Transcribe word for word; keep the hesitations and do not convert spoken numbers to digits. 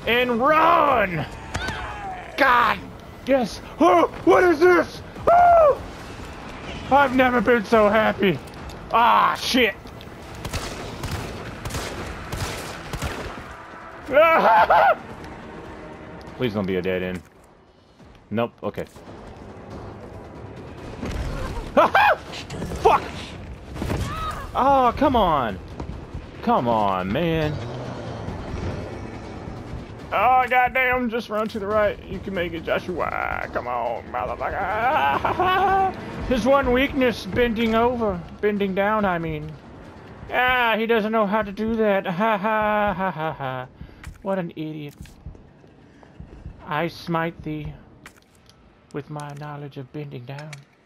and run! God! Yes! Oh! What is this? Oh! I've never been so happy! Ah, shit! Please don't be a dead end. Nope, okay. Fuck! Oh, come on! Come on, man. Oh, goddamn, just run to the right. You can make it, Joshua. Come on, motherfucker. His one weakness, bending over. Bending down, I mean. Ah, he doesn't know how to do that. Ha ha ha ha ha. What an idiot. I smite thee with my knowledge of bending down.